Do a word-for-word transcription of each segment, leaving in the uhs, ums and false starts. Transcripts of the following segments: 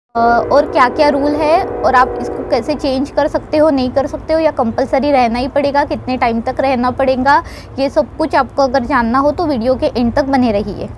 और क्या क्या रूल है और आप इसको कैसे चेंज कर सकते हो, नहीं कर सकते हो, या कंपलसरी रहना ही पड़ेगा, कितने टाइम तक रहना पड़ेगा, ये सब कुछ आपको अगर जानना हो तो वीडियो के एंड तक बने रहिए।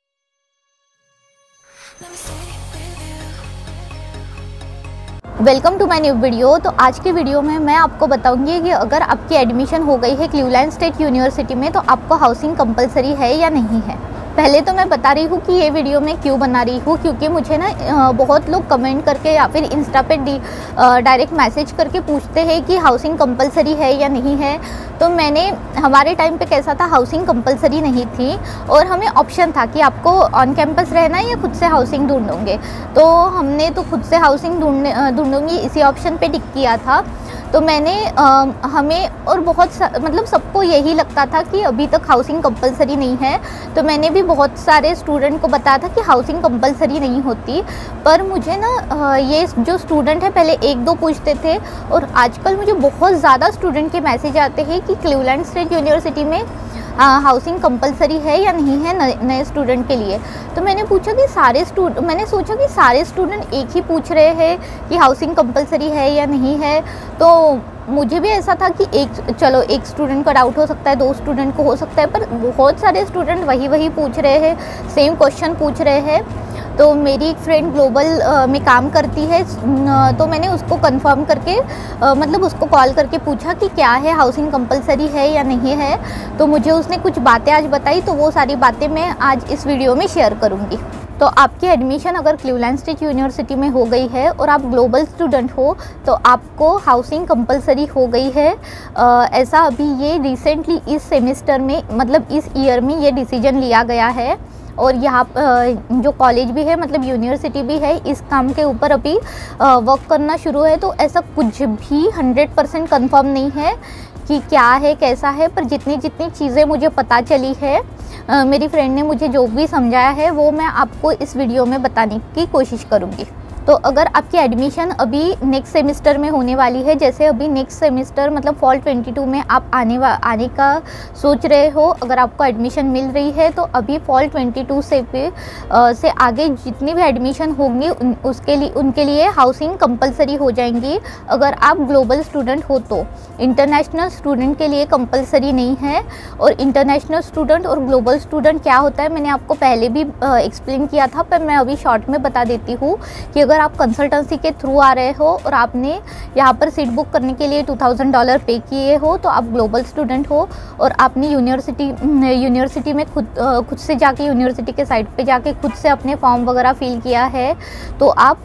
Welcome to my new video. तो आज की वीडियो में मैं आपको बताऊंगी कि अगर आपकी एडमिशन हो गई है क्लीवलैंड स्टेट यूनिवर्सिटी में तो आपको हाउसिंग कंपलसरी है या नहीं है। पहले तो मैं बता रही हूँ कि ये वीडियो मैं क्यों बना रही हूँ, क्योंकि मुझे ना बहुत लोग कमेंट करके या फिर इंस्टा पे डायरेक्ट मैसेज करके पूछते हैं कि हाउसिंग कंपलसरी है या नहीं है। तो मैंने हमारे टाइम पे कैसा था, हाउसिंग कंपलसरी नहीं थी और हमें ऑप्शन था कि आपको ऑन कैंपस रहना है या खुद से हाउसिंग ढूंढोगे। तो हमने तो खुद से हाउसिंग ढूंढने ढूंढूंगी इसी ऑप्शन पे टिक किया था। तो मैंने आ, हमें और बहुत मतलब सबको यही लगता था कि अभी तक हाउसिंग कंपलसरी नहीं है। तो मैंने भी बहुत सारे स्टूडेंट को बताया था कि हाउसिंग कंपलसरी नहीं होती। पर मुझे ना ये जो स्टूडेंट है पहले एक दो पूछते थे और आजकल मुझे बहुत ज़्यादा स्टूडेंट के मैसेज आते हैं कि क्लीवलैंड स्टेट यूनिवर्सिटी में हाउसिंग कंपलसरी है या नहीं है नए स्टूडेंट के लिए। तो मैंने पूछा कि सारे स्टूडेंट मैंने सोचा कि सारे स्टूडेंट एक ही पूछ रहे हैं कि हाउसिंग कंपलसरी है या नहीं है। तो मुझे भी ऐसा था कि एक चलो एक स्टूडेंट का डाउट हो सकता है, दो स्टूडेंट को हो सकता है, पर बहुत सारे स्टूडेंट वही वही पूछ रहे हैं, सेम क्वेश्चन पूछ रहे हैं। तो मेरी एक फ्रेंड ग्लोबल में काम करती है, तो मैंने उसको कंफर्म करके मतलब उसको कॉल करके पूछा कि क्या है, हाउसिंग कंपलसरी है या नहीं है। तो मुझे उसने कुछ बातें आज बताई, तो वो सारी बातें मैं आज इस वीडियो में शेयर करूँगी। तो आपकी एडमिशन अगर क्लीवलैंड स्टेट यूनिवर्सिटी में हो गई है और आप ग्लोबल स्टूडेंट हो तो आपको हाउसिंग कंपलसरी हो गई है। आ, ऐसा अभी ये रिसेंटली इस सेमेस्टर में मतलब इस ईयर में ये डिसीजन लिया गया है। और यहाँ जो कॉलेज भी है मतलब यूनिवर्सिटी भी है इस काम के ऊपर अभी वर्क करना शुरू है। तो ऐसा कुछ भी हंड्रेड परसेंट कन्फर्म नहीं है कि क्या है कैसा है, पर जितनी जितनी चीज़ें मुझे पता चली है, Uh, मेरी फ्रेंड ने मुझे जो भी समझाया है वो मैं आपको इस वीडियो में बताने की कोशिश करूँगी। तो अगर आपकी एडमिशन अभी नेक्स्ट सेमेस्टर में होने वाली है, जैसे अभी नेक्स्ट सेमेस्टर मतलब फॉल बाईस में आप आने वा आने का सोच रहे हो, अगर आपको एडमिशन मिल रही है तो अभी फॉल बाईस से पे आ, से आगे जितनी भी एडमिशन होंगी उन, उसके लिए उनके लिए हाउसिंग कंपलसरी हो जाएंगी अगर आप ग्लोबल स्टूडेंट हो तो। इंटरनेशनल स्टूडेंट के लिए कंपलसरी नहीं है। और इंटरनेशनल स्टूडेंट और ग्लोबल स्टूडेंट क्या होता है मैंने आपको पहले भी एक्सप्लेन किया था, पर मैं अभी शॉर्ट में बता देती हूँ कि अगर आप कंसल्टेंसी के थ्रू आ रहे हो और आपने यहाँ पर सीट बुक करने के लिए टू थाउजेंड डॉलर पे किए हो तो आप ग्लोबल स्टूडेंट हो। और आपने यूनिवर्सिटी यूनिवर्सिटी में खुद खुद से जाके यूनिवर्सिटी के साइट पे जाके खुद से अपने फॉर्म वगैरह फिल किया है तो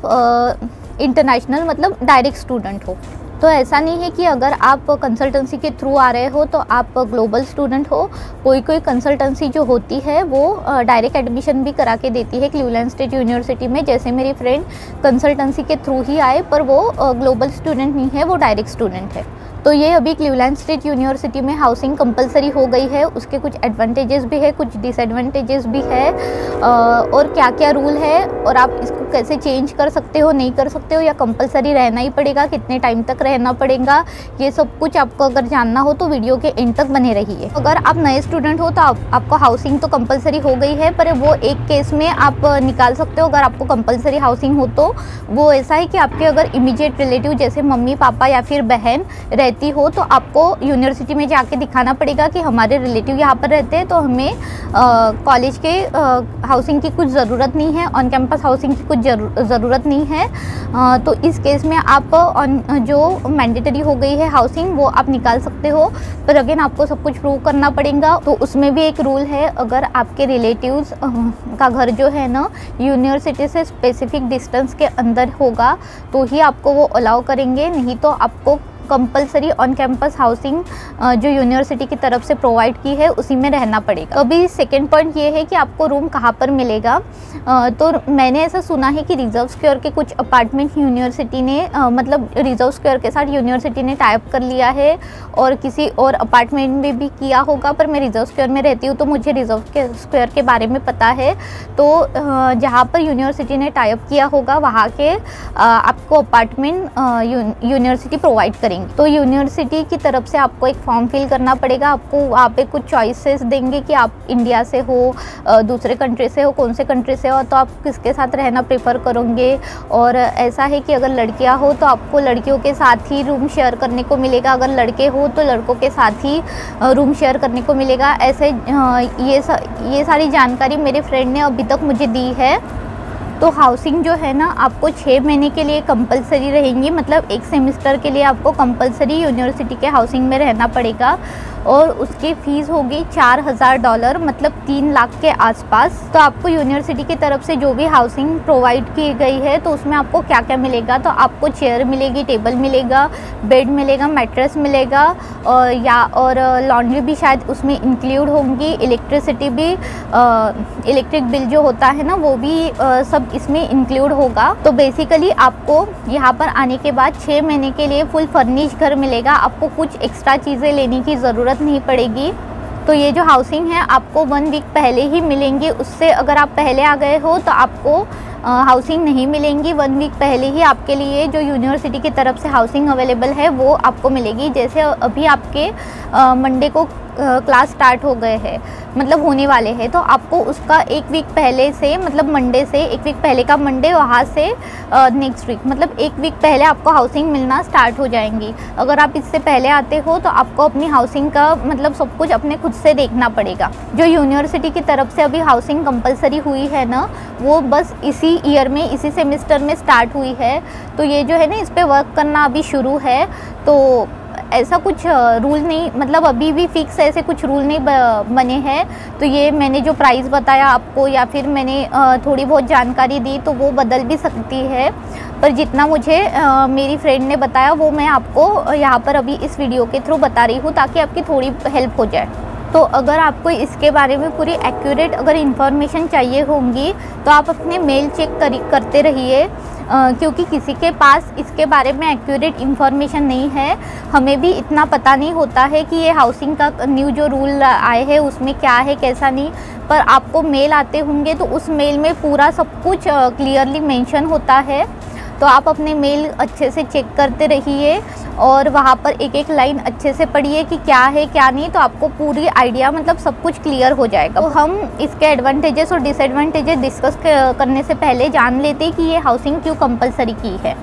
आप इंटरनेशनल मतलब डायरेक्ट स्टूडेंट हो। तो ऐसा नहीं है कि अगर आप कंसल्टेंसी के थ्रू आ रहे हो तो आप ग्लोबल स्टूडेंट हो। कोई कोई कंसल्टेंसी जो होती है वो डायरेक्ट एडमिशन भी करा के देती है क्लीवलैंड स्टेट यूनिवर्सिटी में। जैसे मेरी फ्रेंड कंसल्टेंसी के थ्रू ही आए पर वो ग्लोबल स्टूडेंट नहीं है, वो डायरेक्ट स्टूडेंट है। तो ये अभी क्लीवलैंड स्टेट यूनिवर्सिटी में हाउसिंग कंपलसरी हो गई है। उसके कुछ एडवांटेजेस भी है, कुछ डिसएडवांटेजेस भी है और क्या क्या रूल है और आप इसको कैसे चेंज कर सकते हो, नहीं कर सकते हो, या कंपलसरी रहना ही पड़ेगा, कितने टाइम तक रहना पड़ेगा, ये सब कुछ आपको अगर जानना हो तो वीडियो के एंड तक बने रहिए। अगर आप नए स्टूडेंट हो तो आप, आपको हाउसिंग तो कंपलसरी हो गई है, पर वो एक केस में आप निकाल सकते हो। अगर आपको कंपलसरी हाउसिंग हो तो वो ऐसा है कि आपके अगर इमीडिएट रिलेटिव जैसे मम्मी पापा या फिर बहन रहती हो तो आपको यूनिवर्सिटी में जाके दिखाना पड़ेगा कि हमारे रिलेटिव यहाँ पर रहते हैं, तो हमें कॉलेज के हाउसिंग की कुछ ज़रूरत नहीं है, ऑन कैंपस हाउसिंग की कुछ ज़रूरत नहीं है। आ, तो इस केस में आप ऑन जो मैंडेटरी हो गई है हाउसिंग वो आप निकाल सकते हो, पर अगेन आपको सब कुछ प्रूव करना पड़ेगा। तो उसमें भी एक रूल है, अगर आपके रिलेटिव्स का घर जो है ना यूनिवर्सिटी से स्पेसिफिक डिस्टेंस के अंदर होगा तो ही आपको वो अलाउ करेंगे, नहीं तो आपको कंपलसरी ऑन कैंपस हाउसिंग जो यूनिवर्सिटी की तरफ से प्रोवाइड की है उसी में रहना पड़ेगा। अभी सेकेंड पॉइंट ये है कि आपको रूम कहाँ पर मिलेगा। तो मैंने ऐसा सुना है कि रिजर्व स्क्वायर के कुछ अपार्टमेंट यूनिवर्सिटी ने मतलब रिजर्व स्क्वायर के साथ यूनिवर्सिटी ने टाई अप कर लिया है और किसी और अपार्टमेंट में भी किया होगा, पर मैं रिजर्व स्क्वायर में रहती हूँ तो मुझे रिजर्व स्क्वायर के बारे में पता है। तो जहाँ पर यूनिवर्सिटी ने टाई अप किया होगा वहाँ के आपको अपार्टमेंट यूनिवर्सिटी प्रोवाइड करेगी। करेंगे। तो यूनिवर्सिटी की तरफ से आपको एक फॉर्म फिल करना पड़ेगा। आपको वहाँ पे कुछ चॉइसेस देंगे कि आप इंडिया से हो, दूसरे कंट्री से हो, कौन से कंट्री से हो, तो आप किसके साथ रहना प्रेफर करोगे। और ऐसा है कि अगर लड़कियां हो तो आपको लड़कियों के साथ ही रूम शेयर करने को मिलेगा, अगर लड़के हो तो लड़कों के साथ ही रूम शेयर करने को मिलेगा। ऐसे ये सा, ये सारी जानकारी मेरे फ्रेंड ने अभी तक मुझे दी है। तो हाउसिंग जो है ना आपको छः महीने के लिए कंपलसरी रहेंगी, मतलब एक सेमेस्टर के लिए आपको कंपलसरी यूनिवर्सिटी के हाउसिंग में रहना पड़ेगा। और उसकी फ़ीस होगी चार हज़ार डॉलर, मतलब तीन लाख के आसपास। तो आपको यूनिवर्सिटी की तरफ से जो भी हाउसिंग प्रोवाइड की गई है तो उसमें आपको क्या क्या मिलेगा, तो आपको चेयर मिलेगी, टेबल मिलेगा, बेड मिलेगा, मैट्रेस मिलेगा, और या और लॉन्ड्री भी शायद उसमें इंक्लूड होंगी, इलेक्ट्रिसिटी भी, इलेक्ट्रिक बिल जो होता है ना वो भी आ, सब इसमें इंक्लूड होगा। तो बेसिकली आपको यहाँ पर आने के बाद छः महीने के लिए फुल फर्निश घर मिलेगा। आपको कुछ एक्स्ट्रा चीज़ें लेने की ज़रूरत नहीं पड़ेगी। तो ये जो हाउसिंग है आपको वन वीक पहले ही मिलेंगी, उससे अगर आप पहले आ गए हो तो आपको हाउसिंग नहीं मिलेंगी। वन वीक पहले ही आपके लिए जो यूनिवर्सिटी की तरफ से हाउसिंग अवेलेबल है वो आपको मिलेगी। जैसे अभी आपके मंडे को क्लास स्टार्ट हो गए हैं, मतलब होने वाले हैं, तो आपको उसका एक वीक पहले से, मतलब मंडे से एक वीक पहले का मंडे, वहाँ से नेक्स्ट वीक मतलब एक वीक पहले आपको हाउसिंग मिलना स्टार्ट हो जाएंगी। अगर आप इससे पहले आते हो तो आपको अपनी हाउसिंग का मतलब सब कुछ अपने खुद से देखना पड़ेगा। जो यूनिवर्सिटी की तरफ से अभी हाउसिंग कंपलसरी हुई है ना वो बस इसी ईयर में, इसी सेमेस्टर में स्टार्ट हुई है। तो ये जो है ना इस पर वर्क करना अभी शुरू है। तो ऐसा कुछ रूल नहीं, मतलब अभी भी फिक्स ऐसे कुछ रूल नहीं बने हैं। तो ये मैंने जो प्राइस बताया आपको या फिर मैंने थोड़ी बहुत जानकारी दी तो वो बदल भी सकती है, पर जितना मुझे मेरी फ्रेंड ने बताया वो मैं आपको यहाँ पर अभी इस वीडियो के थ्रू बता रही हूँ ताकि आपकी थोड़ी हेल्प हो जाए। तो अगर आपको इसके बारे में पूरी एक्यूरेट अगर इन्फॉर्मेशन चाहिए होंगी तो आप अपने मेल चेक कर, करते रहिए, क्योंकि किसी के पास इसके बारे में एक्यूरेट इन्फॉर्मेशन नहीं है। हमें भी इतना पता नहीं होता है कि ये हाउसिंग का न्यू जो रूल आए हैं उसमें क्या है कैसा नहीं, पर आपको मेल आते होंगे तो उस मेल में पूरा सब कुछ क्लियरली मेंशन होता है। तो आप अपने मेल अच्छे से चेक करते रहिए और वहाँ पर एक एक लाइन अच्छे से पढ़िए कि क्या है क्या नहीं, तो आपको पूरी आइडिया मतलब सब कुछ क्लियर हो जाएगा। तो हम इसके एडवांटेजेस और डिसएडवांटेजेस डिस्कस करने से पहले जान लेते हैं कि ये हाउसिंग क्यों कंपलसरी की है।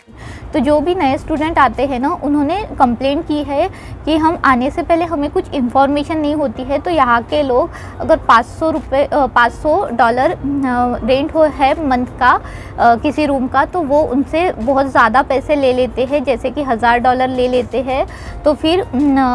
तो जो भी नए स्टूडेंट आते हैं ना उन्होंने कंप्लेन की है कि हम आने से पहले हमें कुछ इन्फॉर्मेशन नहीं होती है। तो यहाँ के लोग अगर पाँच सौ रुपये पाँच सौ डॉलर रेंट हो है मंथ का किसी रूम का, तो वो उनसे बहुत ज़्यादा पैसे ले लेते हैं, जैसे कि हज़ार डॉलर ले लेते हैं। तो फिर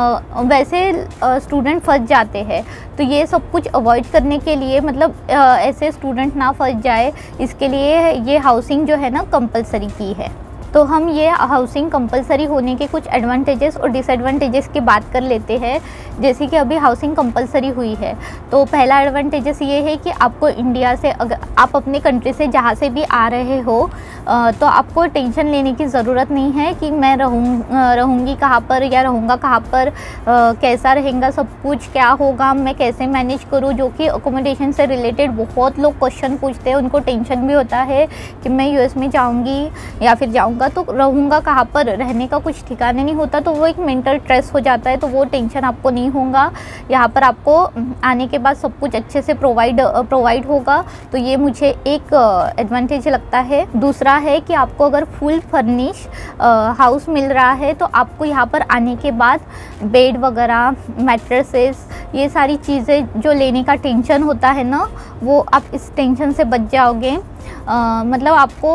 वैसे स्टूडेंट फंस जाते हैं। तो ये सब कुछ अवॉइड करने के लिए, मतलब ऐसे स्टूडेंट ना फंस जाए, इसके लिए ये हाउसिंग जो है ना कंपलसरी की है। तो हम ये हाउसिंग कंपलसरी होने के कुछ एडवांटेजेस और डिसएडवांटेजेस की बात कर लेते हैं। जैसे कि अभी हाउसिंग कंपलसरी हुई है तो पहला एडवांटेजेस ये है कि आपको इंडिया से, अगर आप अपने कंट्री से जहाँ से भी आ रहे हो तो आपको टेंशन लेने की ज़रूरत नहीं है कि मैं रहूँ रहूँगी कहाँ पर या रहूँगा कहाँ पर, कैसा रहेगा सब कुछ, क्या होगा, मैं कैसे मैनेज करूँ। जो कि अकोमोडेशन से रिलेटेड बहुत लोग क्वेश्चन पूछते हैं, उनको टेंशन भी होता है कि मैं यूएस में जाऊँगी या फिर जाऊँगा तो रहूँगा कहाँ पर, रहने का कुछ ठिकाने नहीं होता, तो वो एक मेंटल स्ट्रेस हो जाता है। तो वो टेंशन आपको नहीं होगा, यहाँ पर आपको आने के बाद सब कुछ अच्छे से प्रोवाइड प्रोवाइड होगा। तो ये मुझे एक एडवांटेज लगता है। दूसरा है कि आपको अगर फुल फर्निश हाउस मिल रहा है तो आपको यहाँ पर आने के बाद बेड वगैरह, मैट्रेसेस, ये सारी चीज़ें जो लेने का टेंशन होता है ना वो आप इस टेंशन से बच जाओगे। आ, मतलब आपको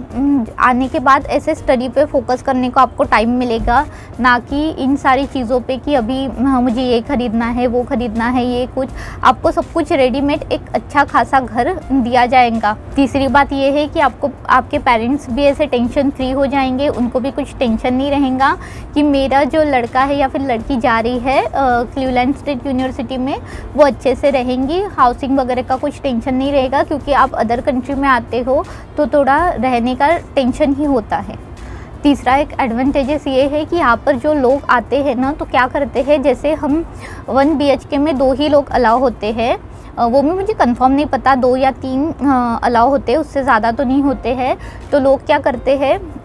आने के बाद ऐसे स्टडी पे फोकस करने को आपको टाइम मिलेगा, ना कि इन सारी चीज़ों पे कि अभी मुझे ये ख़रीदना है वो ख़रीदना है, ये कुछ आपको सब कुछ रेडीमेड एक अच्छा खासा घर दिया जाएगा। तीसरी बात ये है कि आपको आपके पेरेंट्स भी ऐसे टेंशन फ्री हो जाएंगे, उनको भी कुछ टेंशन नहीं रहेगा कि मेरा जो लड़का है या फिर लड़की जा रही है क्लीवलैंड स्टेट यूनिवर्सिटी में वो अच्छे से रहेंगी, हाउसिंग वगैरह का कुछ टेंशन नहीं रहेगा। क्योंकि आप अदर कंट्री में आते हो तो थोड़ा रहने का टेंशन ही होता है। तीसरा एक एडवांटेजेस ये है कि यहाँ पर जो लोग आते हैं ना तो क्या करते हैं, जैसे हम वन बी एच के में दो ही लोग अलाउ होते हैं, वो भी मुझे कंफर्म नहीं पता, दो या तीन अलाउ होते हैं, उससे ज़्यादा तो नहीं होते हैं। तो लोग क्या करते हैं,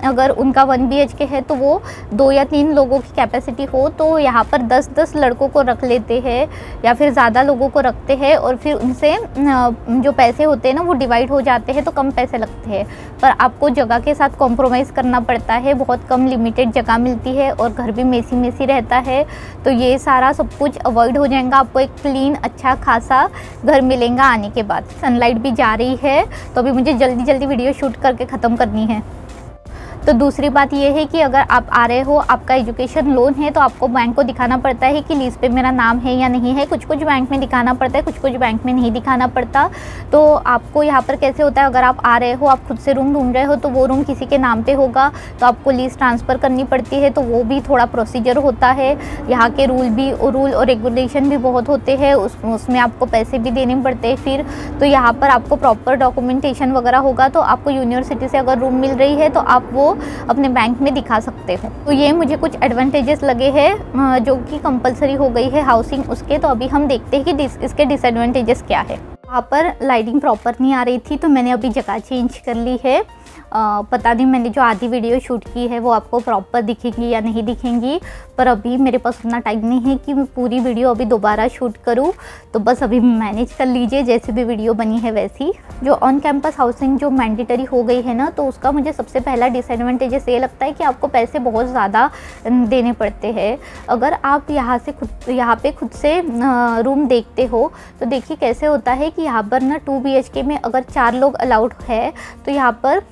अगर उनका वन बी एच के है तो वो दो या तीन लोगों की कैपेसिटी हो तो यहाँ पर दस दस लड़कों को रख लेते हैं या फिर ज़्यादा लोगों को रखते हैं और फिर उनसे जो पैसे होते हैं ना वो डिवाइड हो जाते हैं तो कम पैसे लगते हैं। पर आपको जगह के साथ कॉम्प्रोमाइज़ करना पड़ता है, बहुत कम लिमिटेड जगह मिलती है और घर भी मेसी मेसी रहता है। तो ये सारा सब कुछ अवॉइड हो जाएगा, आपको एक क्लीन अच्छा खासा घर मिलेगा आने के बाद। सनलाइट भी जा रही है तो अभी मुझे जल्दी जल्दी वीडियो शूट करके ख़त्म करनी है। तो दूसरी बात ये है कि अगर आप आ रहे हो, आपका एजुकेशन लोन है, तो आपको बैंक को दिखाना पड़ता है कि लीज़ पे मेरा नाम है या नहीं है। कुछ कुछ बैंक में दिखाना पड़ता है, कुछ कुछ बैंक में नहीं दिखाना पड़ता। तो आपको यहाँ पर कैसे होता है, अगर आप आ रहे हो, आप खुद से रूम ढूंढ रहे हो तो वो रूम किसी के नाम पे होगा तो आपको लीज़ ट्रांसफ़र करनी पड़ती है। तो वो भी थोड़ा प्रोसीजर होता है। यहाँ के रूल भी रूल और रेगुलेशन भी बहुत होते हैं, उस उसमें आपको पैसे भी देने पड़ते हैं फिर। तो यहाँ पर आपको प्रॉपर डॉक्यूमेंटेशन वगैरह होगा तो आपको यूनिवर्सिटी से अगर रूम मिल रही है तो आप वो अपने बैंक में दिखा सकते हो। तो ये मुझे कुछ एडवांटेजेस लगे हैं जो कि कंपलसरी हो गई है हाउसिंग उसके। तो अभी हम देखते हैं कि डिस, इसके डिसएडवांटेजेस क्या है। वहाँ पर लाइटिंग प्रॉपर नहीं आ रही थी तो मैंने अभी जगह चेंज कर ली है। आ, पता नहीं मैंने जो आधी वीडियो शूट की है वो आपको प्रॉपर दिखेंगी या नहीं दिखेंगी, पर अभी मेरे पास उतना टाइम नहीं है कि मैं पूरी वीडियो अभी दोबारा शूट करूं। तो बस अभी मैनेज कर लीजिए, जैसे भी वीडियो बनी है वैसी। जो ऑन कैंपस हाउसिंग जो मैंडेटरी हो गई है ना, तो उसका मुझे सबसे पहला डिसएडवांटेजेस ये लगता है कि आपको पैसे बहुत ज़्यादा देने पड़ते हैं। अगर आप यहाँ से खुद यहाँ पे खुद से रूम देखते हो तो देखिए कैसे होता है कि यहाँ पर ना टू बी एच के में अगर चार लोग अलाउड है तो यहाँ पर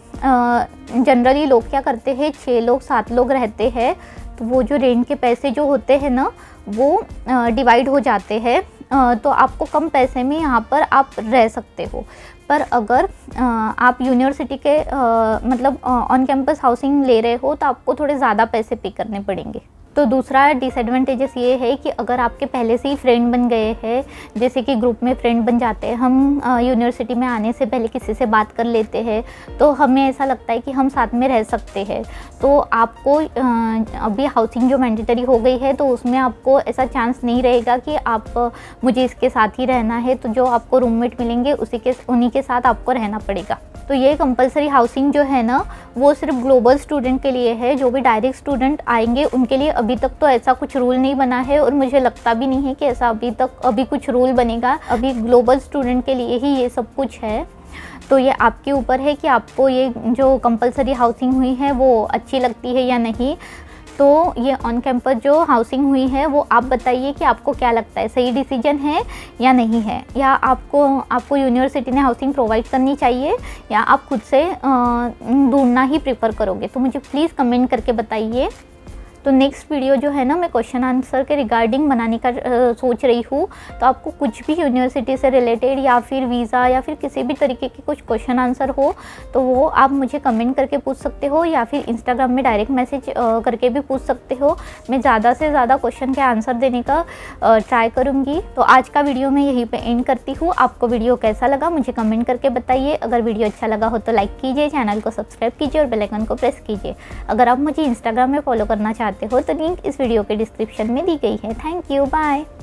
जनरली uh, लोग क्या करते हैं, छः लोग सात लोग रहते हैं तो वो जो रेंट के पैसे जो होते हैं ना वो डिवाइड uh, हो जाते हैं। uh, तो आपको कम पैसे में यहाँ पर आप रह सकते हो। पर अगर uh, आप यूनिवर्सिटी के uh, मतलब ऑन कैंपस हाउसिंग ले रहे हो तो आपको थोड़े ज़्यादा पैसे पे करने पड़ेंगे। तो दूसरा डिसएडवांटेजेस ये है कि अगर आपके पहले से ही फ्रेंड बन गए हैं, जैसे कि ग्रुप में फ्रेंड बन जाते हैं, हम यूनिवर्सिटी में आने से पहले किसी से बात कर लेते हैं तो हमें ऐसा लगता है कि हम साथ में रह सकते हैं। तो आपको अभी हाउसिंग जो मैंडेटरी हो गई है तो उसमें आपको ऐसा चांस नहीं रहेगा कि आप मुझे इसके साथ ही रहना है, तो जो आपको रूममेट मिलेंगे उसी के उन्हीं के साथ आपको रहना पड़ेगा। तो ये कंपलसरी हाउसिंग जो है ना वो सिर्फ ग्लोबल स्टूडेंट के लिए है। जो भी डायरेक्ट स्टूडेंट आएंगे उनके लिए अभी तक तो ऐसा कुछ रूल नहीं बना है और मुझे लगता भी नहीं है कि ऐसा अभी तक अभी कुछ रूल बनेगा। अभी ग्लोबल स्टूडेंट के लिए ही ये सब कुछ है। तो ये आपके ऊपर है कि आपको ये जो कंपलसरी हाउसिंग हुई है वो अच्छी लगती है या नहीं। तो ये ऑन कैंपस जो हाउसिंग हुई है वो आप बताइए कि आपको क्या लगता है, सही डिसीजन है या नहीं है, या आपको आपको यूनिवर्सिटी ने हाउसिंग प्रोवाइड करनी चाहिए या आप खुद से ढूंढना ही प्रेफर करोगे। तो मुझे प्लीज़ कमेंट करके बताइए। तो नेक्स्ट वीडियो जो है ना मैं क्वेश्चन आंसर के रिगार्डिंग बनाने का आ, सोच रही हूँ। तो आपको कुछ भी यूनिवर्सिटी से रिलेटेड या फिर वीज़ा या फिर किसी भी तरीके के कुछ क्वेश्चन आंसर हो तो वो आप मुझे कमेंट करके पूछ सकते हो या फिर इंस्टाग्राम में डायरेक्ट मैसेज करके भी पूछ सकते हो। मैं ज़्यादा से ज़्यादा क्वेश्चन के आंसर देने का ट्राई करूँगी। तो आज का वीडियो मैं यहीं पर एंड करती हूँ। आपको वीडियो कैसा लगा मुझे कमेंट करके बताइए। अगर वीडियो अच्छा लगा हो तो लाइक कीजिए, चैनल को सब्सक्राइब कीजिए और बेल आइकन को प्रेस कीजिए। अगर आप मुझे इंस्टाग्राम में फॉलो करना चाहते हो तो लिंक इस वीडियो के डिस्क्रिप्शन में दी गई है। Thank you, bye.